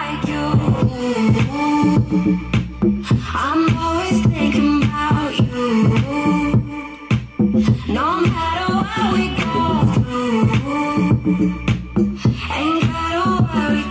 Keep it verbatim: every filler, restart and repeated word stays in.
like you. I'm always thinking about you. No matter what we go through, ain't gotta worry.